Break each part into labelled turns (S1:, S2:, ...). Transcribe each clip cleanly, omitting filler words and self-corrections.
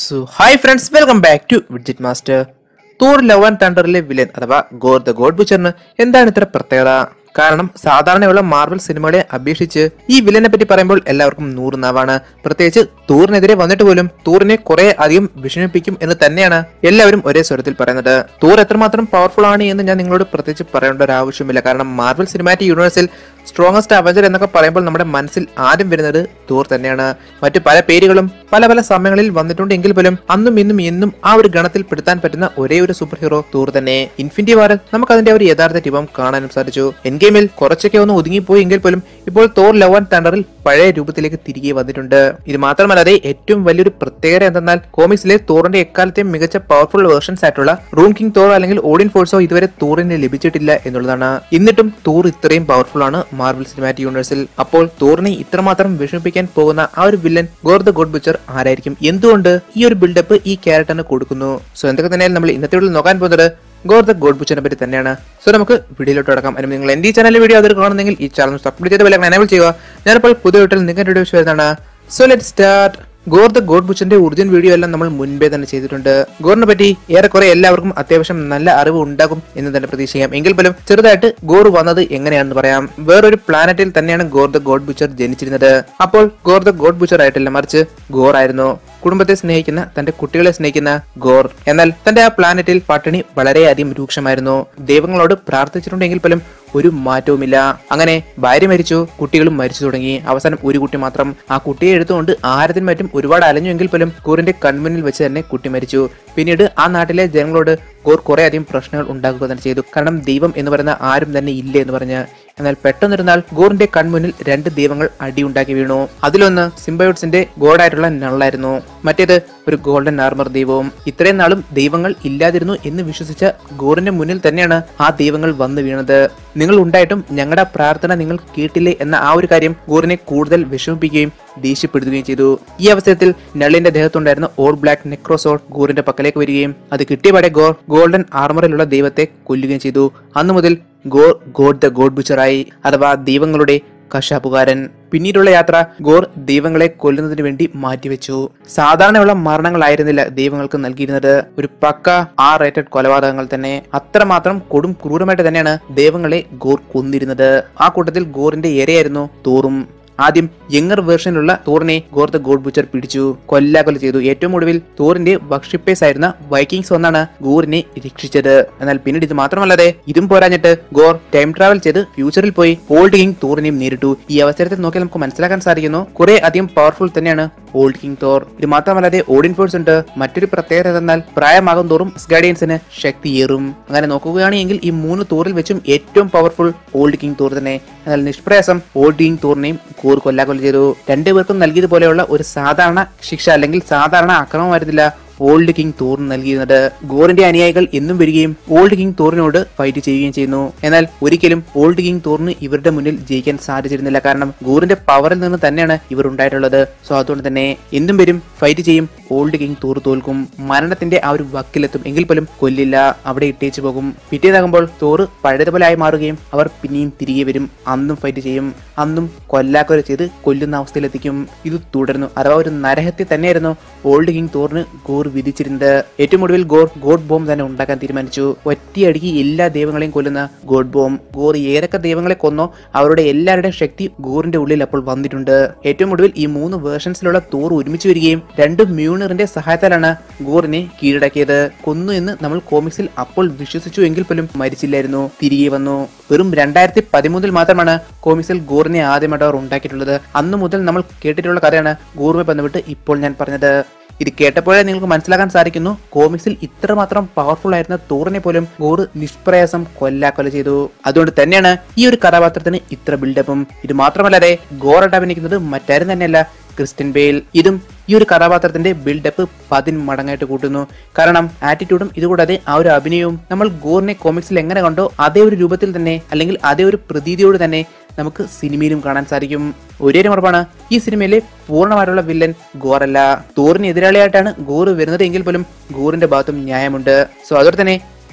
S1: So, hi friends, welcome back to Widget Master. Thor Love and Thunderle villain അഥവാ Gorr the god ബുച്ചറിന് എന്താണ് ഇത്ര പ്രത്യേകത? കാരണം സാധാരണയുള്ള മാർവൽ സിനിമകളെ അപേക്ഷിച്ച് ഈ വില്ലനെ പറ്റി പറയുമ്പോൾ എല്ലാവർക്കും 100 നാവാണ്. പ്രത്യേകിച്ച് തൂറിനെതിരെ വന്നിട്ട് പോലും തൂറിനെ കുറെ അധികം വിഷമിപ്പിക്കും എന്ന് തന്നെയാണ് എല്ലാവരും ഒരേ സ്വരത്തിൽ പറയുന്നത്. തൂർ എത്രമാത്രം പവർഫുൾ ആണ് എന്ന് ഞാൻ നിങ്ങളോട് പ്രത്യേകിച്ച് പറയേണ്ട ഒരു ആവശ്യമില്ല. കാരണം മാർവൽ സിനിമാറ്റിക് യൂണിവേഴ്സിൽ സ്ട്രോങ്ങസ്റ്റ് അവഞ്ചർ എന്നൊക്കെ പറയുമ്പോൾ നമ്മുടെ മനസ്സിൽ ആദ്യം വരുന്നത് തൂർ തന്നെയാണ്. മറ്റു പല പേരുകളും പല പല സമയങ്ങളിൽ വന്നിട്ടുണ്ടെങ്കിൽ പോലും അന്നും ഇന്നും എന്നും ആ ഒരു ഗണത്തിൽ പെടുത്താൻ പറ്റുന്ന ഒരേ ഒരു സൂപ്പർ ഹീറോ തൂർ തന്നെ. ഇൻഫിനിറ്റി വാറിൽ നമുക്ക് അതിന്റെ ഒരു യഥാർത്ഥ രൂപം കാണാനും സാധിച്ചു. എൻ ഗെയിമിൽ കുറച്ചൊക്കെ ഒന്ന് ഒതുങ്ങിപ്പോയി എങ്കിൽ പോലും ഇപ്പോൾ തോർ ലവ് ആൻഡ് തണ്ടറിൽ പഴയ രൂപത്തിലേക്ക് തിരികെ വന്നിട്ടുണ്ട്. ഇത് മാത്രമല്ലാതെ ഏറ്റവും വലിയൊരു പ്രത്യേകത എന്തെന്നാൽ കോമിക്സിലെ തോറിന്റെ എക്കാലത്തെയും മികച്ച പവർഫുൾ വേർഷൻസ് ആയിട്ടുള്ള റൂം കിങ് തോർ അല്ലെങ്കിൽ ഓഡിൻ ഫോഴ്സോ ഇതുവരെ തോറിന് ലഭിച്ചിട്ടില്ല എന്നുള്ളതാണ്. എന്നിട്ടും തോർ ഇത്രയും പവർഫുൾ ആണ് മാർവൽ സിനിമാറ്റിക് യൂണിവേഴ്സിൽ. അപ്പോൾ തോറിനെ ഇത്രമാത്രം വിഷമിപ്പിക്കാൻ പോകുന്ന ആ ഒരു villain Gorr the god butcher ആരായിരിക്കും? എന്തുകൊണ്ട് ഈ ഒരു ബിൽഡപ്പ് ഈ ക്യാരക്ടറിന് കൊടുക്കുന്നു? സോ എന്തൊക്കെ തന്നെയാലും നമ്മൾ ഇന്നത്തെ വീഡിയോയിൽ നോക്കാൻ പോകുന്നത് ഗോർ ദ ഗോഡ് ബുച്ചറിനെ പറ്റി തന്നെയാണ്. സോ നമുക്ക് വീഡിയോയിലോട്ട് കിടക്കാം. അതിന് നിങ്ങൾ എന്റെ ഈ ചാനലിൽ വീഡിയോ അതിൽ കാണുന്നെങ്കിൽ ഈ ചാനൽ സബ്സ്ക്രൈബ് ചെയ്ത് ബെൽ ഐക്കൺ എനേബിൾ ചെയ്യുക. ഞാനിപ്പോൾ പുതിയ വീട്ടിൽ നിങ്ങളുടെ വീഡിയോസ് വരുന്നതാണ്. So let's start. Gorr the god ബുച്ചറിന്റെ ഒറിജിനൽ വീഡിയോ എല്ലാം നമ്മൾ മുൻപേ തന്നെ ചെയ്തിട്ടുണ്ട്. ഗോറിനെ പറ്റി ഏറെക്കുറെ എല്ലാവർക്കും അത്യാവശ്യം നല്ല അറിവ് ഉണ്ടാകും എന്ന് തന്നെ പ്രതീക്ഷിക്കാം. എങ്കിൽ പോലും ചെറുതായിട്ട് ഗോർ വന്നത് എങ്ങനെയാണെന്ന് പറയാം. വേറൊരു പ്ലാനറ്റിൽ തന്നെയാണ് ഗോർ ദ ഗോഡ് ബുച്ചർ ജനിച്ചിരുന്നത്. അപ്പോൾ ഗോർ ദ ഗോഡ് ബുച്ചർ ആയിട്ടില്ല, മറിച്ച് ഗോർ ആയിരുന്നു. കുടുംബത്തെ സ്നേഹിക്കുന്ന, തന്റെ കുട്ടികളെ സ്നേഹിക്കുന്ന ഗോർ. എന്നാൽ തന്റെ ആ പ്ലാനറ്റിൽ പട്ടിണി വളരെയധികം രൂക്ഷമായിരുന്നു. ദൈവങ്ങളോട് പ്രാർത്ഥിച്ചിട്ടുണ്ടെങ്കിൽ പോലും ഒരു മാറ്റവുമില്ല. അങ്ങനെ ഭാര്യ മരിച്ചു, കുട്ടികളും മരിച്ചു തുടങ്ങി. അവസാനം ഒരു കുട്ടി മാത്രം. ആ കുട്ടിയെ എടുത്തുകൊണ്ട് ആഹാരത്തിനും മറ്റും ഒരുപാട് അലഞ്ഞുവെങ്കിൽ പോലും ഗോറിന്റെ കൺമുന്നിൽ വെച്ച് തന്നെ കുട്ടി മരിച്ചു. പിന്നീട് ആ നാട്ടിലെ ജനങ്ങളോട് ഗോർ കുറെ അധികം പ്രശ്നങ്ങൾ ഉണ്ടാക്കുക തന്നെ ചെയ്തു. കാരണം ദൈവം എന്ന് പറയുന്ന ആരും തന്നെ ഇല്ല എന്ന് പറഞ്ഞ്. എന്നാൽ പെട്ടെന്നിരുന്നാൽ ഗോറിന്റെ കൺമുന്നിൽ 2 ദൈവങ്ങൾ അടിയുണ്ടാക്കി വീണു. അതിലൊന്ന് സിംബയോട്സിന്റെ ഗോഡായിട്ടുള്ള നള്ളായിരുന്നു, മറ്റേത് ഒരു ഗോൾഡൻ ആർമർ ദൈവവും. ഇത്രയും നാളും ദൈവങ്ങൾ ഇല്ലാതിരുന്നു എന്ന് വിശ്വസിച്ച ഗോറിന്റെ മുന്നിൽ തന്നെയാണ് ആ ദൈവങ്ങൾ വന്നു വീണത്. നിങ്ങൾ ഉണ്ടായിട്ടും ഞങ്ങളുടെ പ്രാർത്ഥന നിങ്ങൾ കേട്ടില്ലേ എന്ന ആ ഒരു കാര്യം ഗോറിനെ കൂടുതൽ വിഷമിപ്പിക്കുകയും ദേഷ്യപ്പെടുത്തുകയും ചെയ്തു. ഈ അവസരത്തിൽ നള്ളിന്റെ ദേഹത്തുണ്ടായിരുന്ന ഓൾ ബ്ലാക്ക് നെക്രോസോൾ ഗോറിന്റെ പക്കലേക്ക് വരികയും അത് കിട്ടിയപാടെ ഗോർ ഗോൾഡൻ ആർമറിലുള്ള ദൈവത്തെ കൊല്ലുകയും ചെയ്തു. അന്നു മുതൽ ഗോർ ഗോഡ് ദ ഗോഡ് ബുച്ചറായി, അഥവാ ദൈവങ്ങളുടെ കശാപ്പുകാരൻ. പിന്നീടുള്ള യാത്ര ഗോർ ദൈവങ്ങളെ കൊല്ലുന്നതിന് വേണ്ടി മാറ്റിവെച്ചു. സാധാരണയുള്ള മരണങ്ങളായിരുന്നില്ല ദൈവങ്ങൾക്ക് നൽകിയിരുന്നത്, ഒരു പക്ക R-rated കൊലപാതകങ്ങൾ തന്നെ. അത്രമാത്രം കൊടും ക്രൂരമായിട്ട് തന്നെയാണ് ദൈവങ്ങളെ ഗോർ കൊന്നിരുന്നത്. ആ കൂട്ടത്തിൽ ഗോറിന്റെ ഇരയായിരുന്നു തോറും. ആദ്യം യങ്ങർ വേർഷനിലുള്ള തോറിനെ ഗോർ ദ ഗോഡ് ബുച്ചർ പിടിച്ചു കൊല്ലാകൊല ചെയ്തു. ഏറ്റവും ഒടുവിൽ തോറിന്റെ വർഷിപ്പേഴ്സ് ആയിരുന്ന വൈക്കിങ്സ് ഒന്നാണ് ഗോറിനെ രക്ഷിച്ചത്. എന്നാൽ പിന്നീട് ഇത് മാത്രമല്ലാതെ ഇതും പോരാഞ്ഞിട്ട് ഗോർ ടൈം ട്രാവൽ ചെയ്ത് ഫ്യൂച്ചറിൽ പോയി ഓൾഡ് കിങ് തോറിനെയും നേരിട്ടു. ഈ അവസരത്തിൽ നോക്കിയാൽ നമുക്ക് മനസ്സിലാക്കാൻ സാധിക്കുന്നു കുറെ അധികം പവർഫുൾ തന്നെയാണ് ഓൾഡ് കിങ് തോർ. ഇത് മാത്രമല്ലാതെ ഓഡിൻ ഫോഴ്സ് ഉണ്ട്. മറ്റൊരു പ്രത്യേകത എന്നാൽ പ്രായമാകും തോറും ഗാർഡിയൻസിന് ശക്തിയേറും. അങ്ങനെ നോക്കുകയാണെങ്കിൽ ഈ 3 തോറിൽ വെച്ചും ഏറ്റവും പവർഫുൾ ഓൾഡ് കിങ് തോർ തന്നെ. എന്നാൽ നിഷ്പ്രയാസം ഓൾഡ് കിങ് തോറിനെയും ഗോർ കൊല്ലാകൊല ചെയ്തു. 2 പേർക്കും നൽകിയതുപോലെയുള്ള ഒരു സാധാരണ ശിക്ഷ അല്ലെങ്കിൽ സാധാരണ ആക്രമണമായിരുന്നില്ല ഓൾഡ് കിങ് തോറിന് നൽകിയിരുന്നത്. ഗോറിന്റെ അനുയായികൾ എന്നും വരികയും ഓൾഡ് കിങ് തോറിനോട് ഫൈറ്റ് ചെയ്യുകയും ചെയ്യുന്നു. എന്നാൽ ഒരിക്കലും ഓൾഡ് കിങ് തോറിന് ഇവരുടെ മുന്നിൽ ജയിക്കാൻ സാധിച്ചിരുന്നില്ല. കാരണം ഗോറിന്റെ പവറിൽ നിന്ന് തന്നെയാണ് ഇവർ ഉണ്ടായിട്ടുള്ളത്. സോ അതുകൊണ്ട് തന്നെ എന്തും വരും, ഫൈറ്റ് ചെയ്യും, ഓൾഡ് കിങ് തോർ തോൽക്കും. മരണത്തിന്റെ ആ ഒരു വക്കിലെത്തും, എങ്കിൽ പോലും കൊല്ലില്ല, അവിടെ ഇട്ടേച്ചു പോകും. പിറ്റേതാകുമ്പോൾ തോറ് പഴയതുപോലെ ആയി മാറുകയും അവർ പിന്നെയും തിരികെ വരും. അന്നും ഫൈറ്റ് ചെയ്യും, അന്നും കൊല്ലാക്കൊല ചെയ്ത് കൊല്ലുന്ന അവസ്ഥയിലെത്തിക്കും. ഇത് തുടർന്നു. അഥവാ ഒരു നരഹത്യ തന്നെയായിരുന്നു ഓൾഡ് കിങ് തോറിന് ഗോർ വിധിച്ചിരുന്നത്. ഏറ്റവും ഒടുവിൽ ഗോർ ഗോഡ് ബോംബ് തന്നെ ഉണ്ടാക്കാൻ തീരുമാനിച്ചു. ഒറ്റയടിക്ക് എല്ലാ ദൈവങ്ങളെയും കൊല്ലുന്ന ഗോഡ് ബോംബ്. ഗോർ ഏതൊക്കെ ദൈവങ്ങളെ കൊന്നോ അവരുടെ എല്ലാവരുടെയും ശക്തി ഗോറിന്റെ ഉള്ളിൽ അപ്പോൾ വന്നിട്ടുണ്ട്. ഏറ്റവും ഒടുവിൽ ഈ 3 വേർഷൻസിലുള്ള തോർ ഒരുമിച്ച് വരികയും 2 മ്യൂണിറിന്റെ സഹായത്താലാണ് ഗോറിനെ കീഴടക്കിയത്. കൊന്നു എന്ന് നമ്മൾ കോമിക്സിൽ അപ്പോൾ വിശ്വസിച്ചു എങ്കിൽ പോലും മരിച്ചില്ലായിരുന്നു, തിരികെ വന്നു. വെറും 2013 മാത്രമാണ് കോമിക്സിൽ ഗോറിനെ ആദ്യമായിട്ട് അവർ ഉണ്ടാക്കിയിട്ടുള്ളത്. അന്നു മുതൽ നമ്മൾ കേട്ടിട്ടുള്ള കഥയാണ് ഗോറുമായി ബന്ധപ്പെട്ട് ഇപ്പോൾ ഞാൻ പറഞ്ഞത്. ഇത് കേട്ടപ്പോഴേ നിങ്ങൾക്ക് മനസ്സിലാക്കാൻ സാധിക്കുന്നു കോമിക്സിൽ ഇത്രമാത്രം പവർഫുൾ ആയിരുന്ന തോറിനെ പോലും ഗോർ നിഷ്പ്രയാസം കൊല്ലാക്കൊല ചെയ്തു. അതുകൊണ്ട് തന്നെയാണ് ഈ ഒരു കഥാപാത്രത്തിന് ഇത്ര ബിൽഡപ്പും. ഇത് മാത്രമല്ലാതെ ഗോറായിട്ട് അഭിനയിക്കുന്നത് മറ്റാരും തന്നെയല്ല, ക്രിസ്റ്റ്യൻ ബെയിൽ. ഇതും ഈ ഒരു കഥാപാത്രത്തിന്റെ ബിൽഡപ്പ് 10 മടങ്ങായിട്ട് കൂട്ടുന്നു. കാരണം ആറ്റിറ്റ്യൂഡും ഇതുകൂടാതെ ആ ഒരു അഭിനയവും നമ്മൾ ഗോറിനെ കോമിക്സിൽ എങ്ങനെ കണ്ടോ അതേ ഒരു രൂപത്തിൽ തന്നെ അല്ലെങ്കിൽ അതേ ഒരു പ്രതീതിയോട് തന്നെ നമുക്ക് സിനിമയിലും കാണാൻ സാധിക്കും. ഒരേ ഉറപ്പാണ്, ഈ സിനിമയിലെ പൂർണ്ണമായിട്ടുള്ള വില്ലൻ ഗോറല്ല. തോറിന് എതിരാളിയായിട്ടാണ് ഗോർ വരുന്നത് എങ്കിൽ പോലും ഗോറിന്റെ ഭാഗത്തും ന്യായമുണ്ട്. സോ അതോടെ തന്നെ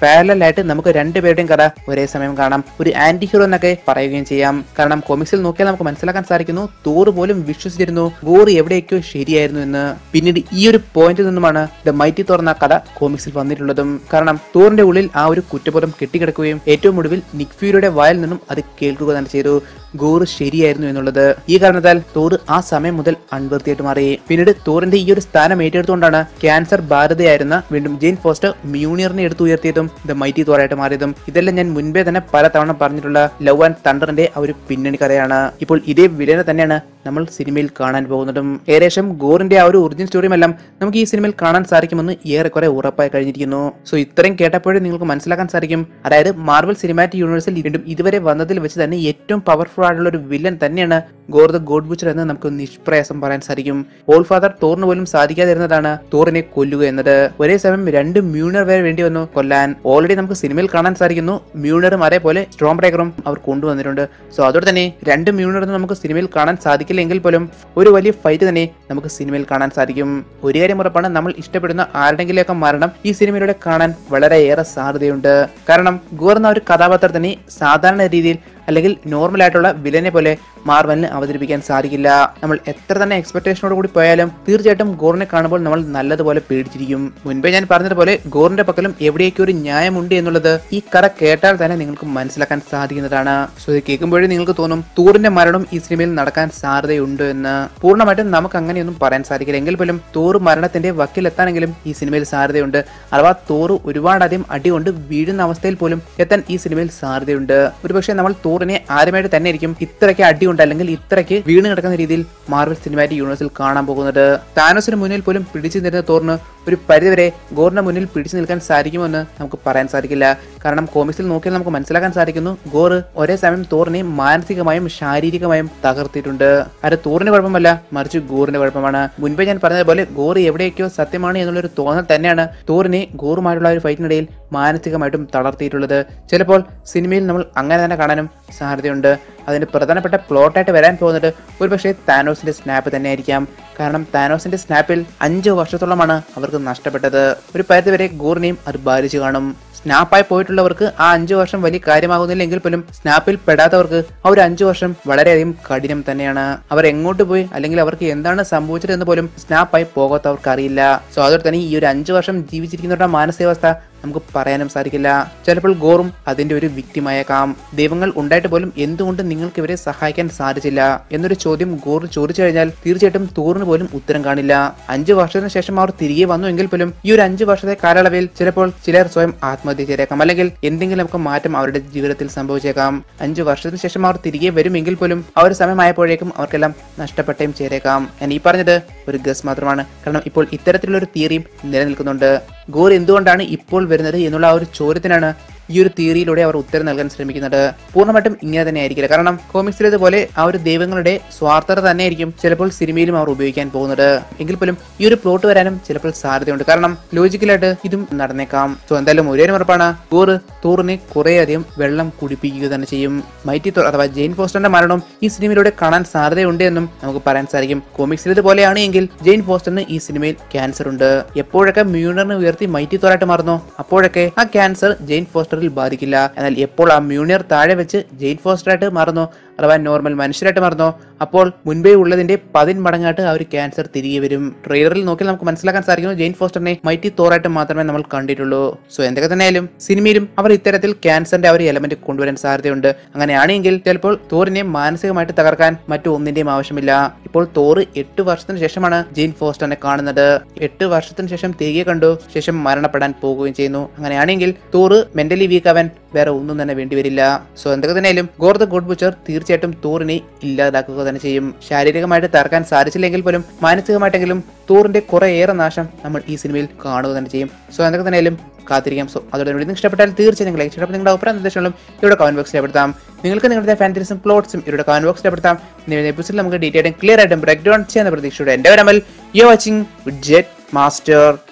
S1: പാരലൽ ആയിട്ട് നമുക്ക് രണ്ടുപേരുടെയും കഥ ഒരേ സമയം കാണാം. ഒരു ആന്റി ഹീറോ എന്നൊക്കെ പറയുകയും ചെയ്യാം. കാരണം കോമിക്സിൽ നോക്കിയാൽ നമുക്ക് മനസ്സിലാക്കാൻ സാധിക്കുന്നു തോർ പോലും വിശ്വസിച്ചിരുന്നു ഗോർ എവിടെയൊക്കെയോ ശരിയായിരുന്നു എന്ന്. പിന്നീട് ഈ ഒരു പോയിന്റിൽ നിന്നുമാണ് ദ മൈറ്റി തോർ എന്ന കഥ കോമിക്സിൽ വന്നിട്ടുള്ളതും. കാരണം തോറിന്റെ ഉള്ളിൽ ആ ഒരു കുറ്റബോധം കെട്ടിക്കിടക്കുകയും ഏറ്റവും ഒടുവിൽ നിക് ഫ്യൂരിയുടെ വായിൽ നിന്നും അത് കേൾക്കുക തന്നെ ചെയ്തു ഗോർ ശരിയായിരുന്നു എന്നുള്ളത്. ഈ കാരണത്താൽ തോർ ആ സമയം മുതൽ അൺവർത്തിയായിട്ട് മാറി. പിന്നീട് തോറിന്റെ ഈ ഒരു സ്ഥാനം ഏറ്റെടുത്തുകൊണ്ടാണ് ക്യാൻസർ ബാധിതയായിരുന്ന വീണ്ടും ജെയിൻ ഫോസ്റ്റർ മ്യൂണിയറിനെ എടുത്തുയർത്തിയതും ദ മൈറ്റി തോറായിട്ട് മാറിയതും. ഇതെല്ലാം ഞാൻ മുൻപേ തന്നെ പല തവണ പറഞ്ഞിട്ടുള്ള ലവ് ആൻഡ് തണ്ടറിന്റെ ആ ഒരു പിന്നണി കഥയാണ്. ഇപ്പോൾ ഇതേ വില്ലനെ തന്നെയാണ് നമ്മൾ സിനിമയിൽ കാണാൻ പോകുന്നതും. ഏകദേശം ഗോറിന്റെ ആ ഒരു ഒറിജിനൽ സ്റ്റോറിയും എല്ലാം നമുക്ക് ഈ സിനിമയിൽ കാണാൻ സാധിക്കുമെന്ന് ഏറെക്കുറെ ഉറപ്പായി കഴിഞ്ഞിരിക്കുന്നു. സോ ഇത്രയും കേട്ടപ്പോഴേ നിങ്ങൾക്ക് മനസ്സിലാക്കാൻ സാധിക്കും, അതായത് മാർവൽ സിനിമാറ്റിക് യൂണിവേഴ്സിൽ വീണ്ടും ഇതുവരെ വന്നതിൽ വെച്ച് തന്നെ ഏറ്റവും പവർഫുൾ ആയിട്ടുള്ള ഒരു വില്ലൻ തന്നെയാണ് ഗോർ ദ ഗോഡ് ബുച്ചർ എന്ന് നമുക്ക് നിഷ്പ്രയാസം പറയാൻ സാധിക്കും. ഓൾ ഫാദർ തോറിന് പോലും സാധിക്കാതിരുന്നതാണ് തോറിനെ കൊല്ലുക എന്നത്. ഒരേ സമയം രണ്ട് മ്യൂണർ വരെ വേണ്ടി വന്നു കൊല്ലാൻ. ഓൾറെഡി നമുക്ക് സിനിമയിൽ കാണാൻ സാധിക്കുന്നു മ്യൂണറും അതേപോലെ സ്ട്രോം ബ്രേക്കറും അവർ കൊണ്ടുവന്നിട്ടുണ്ട്. സോ അതോടെ തന്നെ രണ്ട് മ്യൂണറും നമുക്ക് സിനിമയിൽ കാണാൻ സാധിക്കില്ലെങ്കിൽ പോലും ഒരു വലിയ ഫൈറ്റ് തന്നെ നമുക്ക് സിനിമയിൽ കാണാൻ സാധിക്കും. ഒരു കാര്യം ഉറപ്പാണ്, നമ്മൾ ഇഷ്ടപ്പെടുന്ന ആരുടെങ്കിലൊക്കെ മരണം ഈ സിനിമയിലൂടെ കാണാൻ വളരെയേറെ സാധ്യതയുണ്ട്. കാരണം ഗോർ എന്ന ഒരു കഥാപാത്രത്തിനെ സാധാരണ രീതിയിൽ അല്ലെങ്കിൽ നോർമൽ ആയിട്ടുള്ള വില്ലനെ പോലെ മാർവലിന് അവതരിപ്പിക്കാൻ സാധിക്കില്ല. നമ്മൾ എത്ര തന്നെ എക്സ്പെക്ടേഷനോട് കൂടി പോയാലും തീർച്ചയായിട്ടും ഗോറിനെ കാണുമ്പോൾ നമ്മൾ നല്ലതുപോലെ പേടിച്ചിരിക്കും. മുൻപേ ഞാൻ പറഞ്ഞതുപോലെ ഗോറിന്റെ പക്കലും എവിടെയൊക്കെ ഒരു ന്യായമുണ്ട് എന്നുള്ളത് ഈ കഥ കേട്ടാൽ തന്നെ നിങ്ങൾക്ക് മനസ്സിലാക്കാൻ സാധിക്കുന്നതാണ്. സോ ഇത് കേൾക്കുമ്പോഴേ നിങ്ങൾക്ക് തോന്നും തോറിന്റെ മരണം ഈ സിനിമയിൽ നടക്കാൻ സാധ്യതയുണ്ട് എന്ന്. പൂർണ്ണമായിട്ടും നമുക്ക് അങ്ങനെയൊന്നും പറയാൻ സാധിക്കില്ല. എങ്കിൽ പോലും തോർ മരണത്തിന്റെ വക്കിലെത്താനെങ്കിലും ഈ സിനിമയിൽ സാധ്യതയുണ്ട്. അഥവാ തോർ ഒരുപാടധികം അടികൊണ്ട് വീഴുന്ന അവസ്ഥയിൽ പോലും എത്താൻ ഈ സിനിമയിൽ സാധ്യതയുണ്ട്. ഒരുപക്ഷെ നമ്മൾ തോറിനെ ആദ്യമായിട്ട് തന്നെ ആയിരിക്കും ഇത്രയ്ക്ക് അടിയുണ്ട് അല്ലെങ്കിൽ ഇത്രയ്ക്ക് വീണ് കിടക്കുന്ന രീതിയിൽ മാർവൽ സിനിമാറ്റിക് യൂണിവേഴ്സിൽ കാണാൻ പോകുന്നത്. താനോസിന് മുന്നിൽ പോലും പിടിച്ചു നിന്നിരുന്ന തോറിന് ഒരു പരിധിവരെ ഗോറിന്റെ മുന്നിൽ പിടിച്ചു നിൽക്കാൻ സാധിക്കുമെന്ന് നമുക്ക് പറയാൻ സാധിക്കില്ല. കാരണം കോമിക്സിൽ നോക്കിയാൽ നമുക്ക് മനസ്സിലാക്കാൻ സാധിക്കുന്നു ഗോർ ഒരേ സമയം തോറിനെ മാനസികമായും ശാരീരികമായും തകർത്തിട്ടുണ്ട്. അത് തോറിന്റെ കുഴപ്പമല്ല, മറിച്ച് ഗോറിന്റെ കുഴപ്പമാണ്. മുൻപേ ഞാൻ പറഞ്ഞതുപോലെ ഗോർ എവിടെയൊക്കെയോ സത്യമാണ് എന്നുള്ളൊരു തോന്നൽ തന്നെയാണ് തോറിനെ ഗോറുമായിട്ടുള്ള ഒരു ഫൈറ്റിനിടയിൽ മാനസികമായിട്ടും തളർത്തിയിട്ടുള്ളത്. ചിലപ്പോൾ സിനിമയിൽ നമ്മൾ അങ്ങനെ തന്നെ കാണാനും സാധ്യതയുണ്ട്. അതിന് പ്രധാനപ്പെട്ട പ്ലോട്ടായിട്ട് വരാൻ പോകുന്നത് ഒരുപക്ഷെ താനോസിന്റെ സ്നാപ്പ് തന്നെ ആയിരിക്കാം. കാരണം താനോസിന്റെ സ്നാപ്പിൽ 5 വർഷത്തോളമാണ് അവർക്ക് നഷ്ടപ്പെട്ടത്. ഒരു പരിധിവരെ ഗോറിനെയും അത് ബാധിച്ചു കാണും. സ്നാപ്പായി പോയിട്ടുള്ളവർക്ക് ആ 5 വർഷം വലിയ കാര്യമാകുന്നില്ലെങ്കിൽ പോലും സ്നാപ്പിൽ പെടാത്തവർക്ക് ആ ഒരു 5 വർഷം വളരെയധികം കഠിനം തന്നെയാണ്. അവർ എങ്ങോട്ട് പോയി അല്ലെങ്കിൽ അവർക്ക് എന്താണ് സംഭവിച്ചത് എന്ന് പോലും സ്നാപ്പായി പോകാത്തവർക്ക് അറിയില്ല. സോ അതോടെ തന്നെ ഈ ഒരു 5 വർഷം ജീവിച്ചിരിക്കുന്നവരുടെ മാനസികാവസ്ഥ നമുക്ക് പറയാനും സാധിക്കില്ല. ചിലപ്പോൾ ഗോറും അതിന്റെ ഒരു വിക്ടിമായേക്കാം. ദൈവങ്ങൾ ഉണ്ടായിട്ട് പോലും എന്തുകൊണ്ട് നിങ്ങൾക്ക് ഇവരെ സഹായിക്കാൻ സാധിച്ചില്ല എന്നൊരു ചോദ്യം ഗോർ ചോദിച്ചു കഴിഞ്ഞാൽ തീർച്ചയായിട്ടും തോറിന് പോലും ഉത്തരം കാണില്ല. 5 വർഷത്തിന് ശേഷം അവർ തിരികെ വന്നു എങ്കിൽ പോലും ഈ ഒരു 5 വർഷത്തെ കാലയളവിൽ ചിലപ്പോൾ ചിലർ സ്വയം ആത്മഹത്യ ചെയ്തേക്കാം, അല്ലെങ്കിൽ എന്തെങ്കിലുമൊക്കെ മാറ്റം അവരുടെ ജീവിതത്തിൽ സംഭവിച്ചേക്കാം. 5 വർഷത്തിന് ശേഷം അവർ തിരികെ വരുമെങ്കിൽ പോലും ആ ഒരു സമയമായപ്പോഴേക്കും അവർക്കെല്ലാം നഷ്ടപ്പെട്ടേയും ചേരേക്കാം. ഞാൻ ഈ പറഞ്ഞത് ഒരു ഗസ് മാത്രമാണ്. കാരണം ഇപ്പോൾ ഇത്തരത്തിലുള്ള ഒരു തിയറിയും നിലനിൽക്കുന്നുണ്ട്. ഗോർ എന്തുകൊണ്ടാണ് ഇപ്പോൾ വരുന്നത് എന്നുള്ള ആ ഒരു ചോദ്യത്തിനാണ് ഈ ഒരു തിയറിയിലൂടെ അവർ ഉത്തരം നൽകാൻ ശ്രമിക്കുന്നത്. പൂർണ്ണമായിട്ടും ഇങ്ങനെ തന്നെ ആയിരിക്കില്ല. കാരണം കോമിക്സിലേതുപോലെ ആ ഒരു ദൈവങ്ങളുടെ സ്വാർത്ഥത തന്നെയായിരിക്കും ചിലപ്പോൾ സിനിമയിലും അവർ ഉപയോഗിക്കാൻ പോകുന്നത്. എങ്കിൽ പോലും ഈ ഒരു പ്ലോട്ട് വരാനും ചിലപ്പോൾ സാധ്യതയുണ്ട്. കാരണം ലോജിക്കലായിട്ട് ഇതും നടന്നേക്കാം. സോ എന്തായാലും ഒരേ ഉറപ്പാണ്, ഗോർ തോറിനെ കുറേയധികം വെള്ളം കുടിപ്പിക്കുക തന്നെ ചെയ്യും. മൈറ്റി തോർ അഥവാ ജെയിൻ ഫോസ്റ്ററിന്റെ മരണം ഈ സിനിമയിലൂടെ കാണാൻ സാധ്യതയുണ്ട് എന്നും നമുക്ക് പറയാൻ സാധിക്കും. കോമിക്സിലേതുപോലെയാണ് എങ്കിൽ ജെയിൻ ഫോസ്റ്ററിന് ഈ സിനിമയിൽ ക്യാൻസർ ഉണ്ട്. എപ്പോഴൊക്കെ മ്യൂണറിനെ ഉയർത്തി മൈറ്റി തോറായിട്ട് മാറുന്നു അപ്പോഴൊക്കെ ആ ക്യാൻസർ ജെയിൻ ഫോസ്റ്റർ ബാധിക്കില്ല. എന്നാൽ എപ്പോൾ ആ മ്യൂണിയർ താഴെ വെച്ച് ജെയിൻ ഫോസ്റ്ററായിട്ട് മാറുന്നു അഥവാ നോർമൽ മനുഷ്യരായിട്ട് മാറുന്നു അപ്പോൾ മുൻപേ ഉള്ളതിന്റെ 10 മടങ്ങായിട്ട് ആ ഒരു ക്യാൻസർ തിരികെ വരും. ട്രെയിലറിൽ നോക്കി നമുക്ക് മനസ്സിലാക്കാൻ സാധിക്കുന്നു ജെയിൻ ഫോസ്റ്ററിനെ മൈറ്റി തോറായിട്ട് മാത്രമേ നമ്മൾ കണ്ടിട്ടുള്ളൂ. സോ എന്തൊക്കെ തന്നെയായാലും സിനിമയിലും അവർ ഇത്തരത്തിൽ ക്യാൻസറിന്റെ ആ ഒരു എലമെന്റ് കൊണ്ടുവരാൻ സാധ്യതയുണ്ട്. അങ്ങനെയാണെങ്കിൽ ചിലപ്പോൾ തോറിനെ മാനസികമായിട്ട് തകർക്കാൻ മറ്റു ഒന്നിന്റെയും ആവശ്യമില്ല. ഇപ്പോൾ തോർ 8 വർഷത്തിന് ശേഷമാണ് ജെയിൻ ഫോസ്റ്ററിനെ കാണുന്നത്. 8 വർഷത്തിന് ശേഷം തിരികെ കണ്ടു, ശേഷം മരണപ്പെടാൻ പോകുകയും ചെയ്യുന്നു. അങ്ങനെയാണെങ്കിൽ തോർ മെന്റലി വീക്ക് ആവാൻ വേറെ ഒന്നും തന്നെ വേണ്ടിവരില്ല. സോ എന്തൊക്കെ തന്നെയാലും ഗോർ ദ ഗോഡ് ബുച്ചർ തീർച്ചയായിട്ടും തോറിനെ ഇല്ലാതാക്കുക തന്നെ ചെയ്യും. ശാരീരികമായിട്ട് തകർക്കാൻ സാധിച്ചില്ലെങ്കിൽ പോലും മാനസികമായിട്ടെങ്കിലും തോറിന്റെ കുറേയേറെ നാശം നമ്മൾ ഈ സിനിമയിൽ കാണുക തന്നെ ചെയ്യും. സോ എന്തൊക്കെ തന്നെയാലും കാത്തിരിക്കാം. സോ അതോടെ നിങ്ങൾക്ക് ഇഷ്ടപ്പെട്ടാൽ തീർച്ചയായും നിങ്ങൾ ലൈക്ക് ചെയ്യണം. നിങ്ങളുടെ അഭിപ്രായ നിർദ്ദേശങ്ങളും ഇവിടെ കമന്റ് ബോക്സിൽ രേഖപ്പെടുത്താം. നിങ്ങൾക്ക് നിങ്ങളുടെ ഫാന്റസിയും പ്ലോട്ട്സും ഇവിടെ കമന്റ് ബോക്സിൽ രേഖപ്പെടുത്താം. എപ്പിസോഡിൽ നമുക്ക് ഡീറ്റെയിൽ ക്ലിയർ ആയിട്ടും ബ്രേക്ക് ഡൗൺ ചെയ്യുന്ന പ്രതീക്ഷയോടെ എന്റെ വരമൽ യു വാച്ചിങ് വിഡ്ജെറ്റ് മാസ്റ്റർ.